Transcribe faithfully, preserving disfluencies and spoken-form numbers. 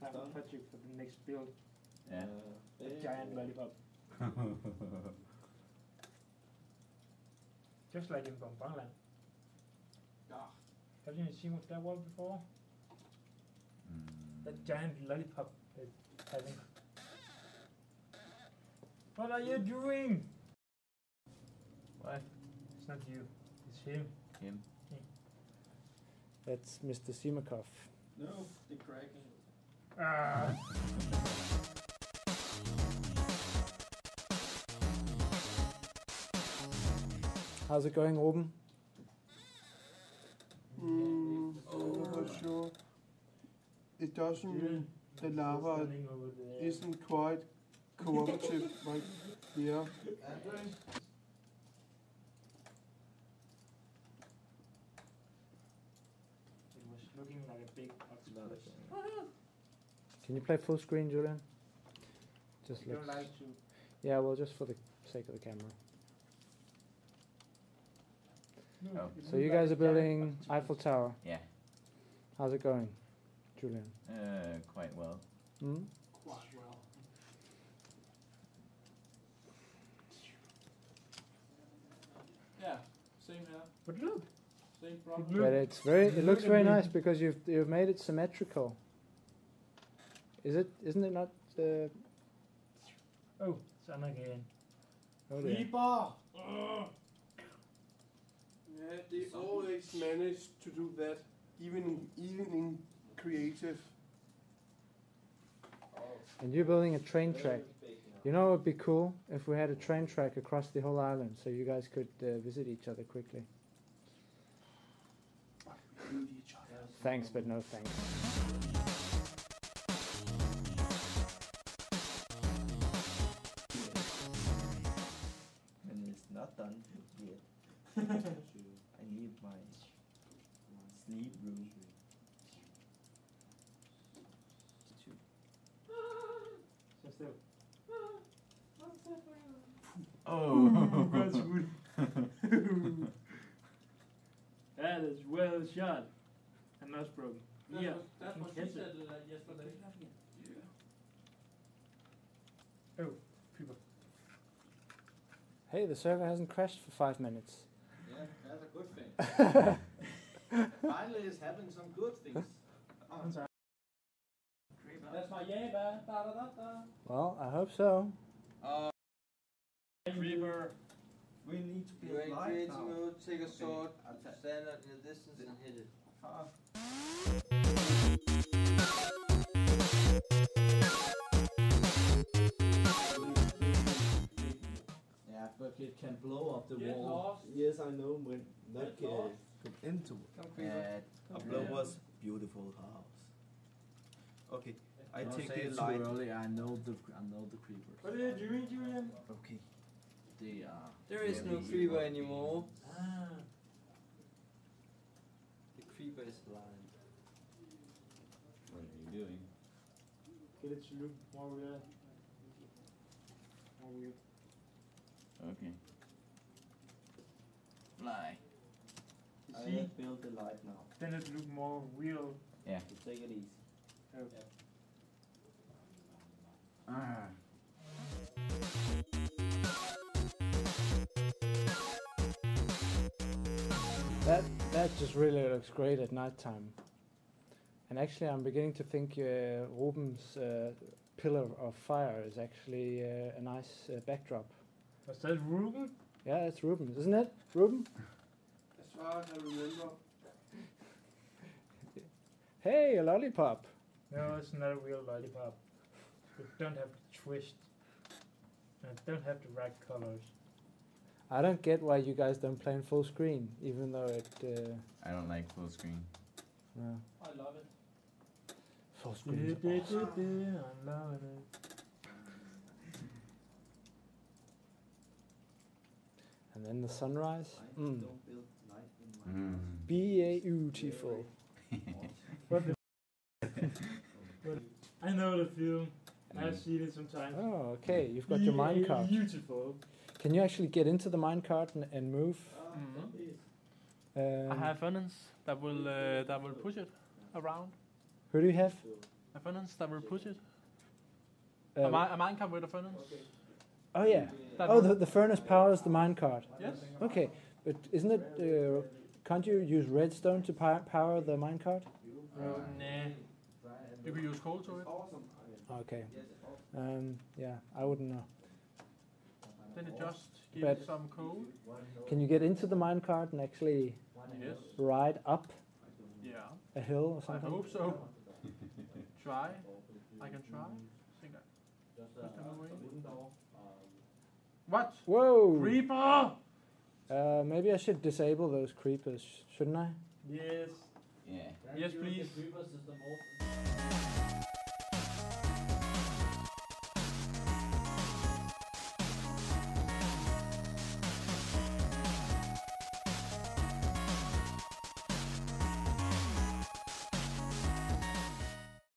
time project for the next build. Yeah. A giant lollipop. Just like in Bonbonland. Ah. Have you seen that one before? Mm. That giant lollipop that having. What are you doing? What? It's not you. It's him. Him. That's Mister Simakov. No, the cracking. Ah. How's it going, Ruben? Mm, I'm not sure. It doesn't mean the lava Standing over there. isn't quite cooperative right here. It was looking like a big octopus. Can you play full screen, Julian? Just I don't looks- like to. Yeah, well, just for the sake of the camera. No, Oh. it So looked you like guys a are building giant octopus. Eiffel Tower. Yeah. How's it going, Julian? Uh, quite well. Hmm? Quite well. Yeah, same here. But look, Same problem. Look. But it's very. It Look looks at very me. nice because you've you've made it symmetrical. Is it? Isn't it not? Uh, oh, sun again. oh dear. Creeper! Yeah, they always manage to do that, even in, even in creative. And you're building a train track. You know, it would be cool if we had a train track across the whole island, so you guys could uh, visit each other quickly. Thanks, but no thanks. And it's not done yet. I need my sleep room. So still. Oh. That's good. That is well shot. And nose broken. That's Yeah, what, that's I what can she catch said it. uh, yesterday. Oh, people. Hey, the server hasn't crashed for five minutes. Yeah, that's a good thing. Finally, it's having some good things. Oh, I'm sorry. That's my yeah, ba, da da da da. Well, I hope so. Uh, Creeper. we need to You're build in light creative now. mode, take a sword, I'll ta- stand up in the distance and hit it. Ah. Yeah, but it can blow up the Get wall. lost. Yes, I know, but not Get uh, lost. come into it. Come creeper. Uh, Come blow creeper. was beautiful house. Okay, I Don't take say the it light. too early. I know the I know the creepers. What are you doing, Julian? Okay. They are. There is no very creeper evil. anymore. Ah. The creeper is blind. What are you doing? Get it to look more weird. More weird. Okay. Fly. You I see? have built the light now. Then it look more real. Yeah. So take it easy. Oh. Ah. That that just really looks great at night time. And actually, I'm beginning to think uh, Ruben's uh, pillar of fire is actually uh, a nice uh, backdrop. Was that Ruben? Yeah, it's Ruben, isn't it? Ruben? As far as I remember. Hey, a lollipop. No, it's not a real lollipop. It don't have the twist. And it don't have the right colors. I don't get why you guys don't play in full screen, even though it. Uh, I don't like full screen. no. I love it. Full screen. is awesome. I'm loving it. And then the sunrise. I Mm. don't build light in my Mm. Beautiful. What the I know the film. I've seen it sometimes. Oh, okay. You've got your Yeah, minecart. Beautiful. Can you actually get into the minecart and, and move? Mhm. Um, I have funnels that will uh, that will push it around. Who do you have? A furnace that will push it. Uh, a, mi- a minecart with a furnace. oh yeah. That Oh, will- the, the furnace powers the minecart. Yes. Okay, but isn't it? Uh, can't you use redstone to pi- power the minecart? Nah. You can use coal to it. Okay. Um, yeah, I wouldn't know. Then it just gives But- it some coal. Can you get into the minecart and actually Yes. ride up Yeah. a hill or I something? hope so. Try. I can try. Think I push them away. What? Whoa! Creeper! Uh, maybe I should disable those creepers, shouldn't I? Yes. Yeah. Yes, please.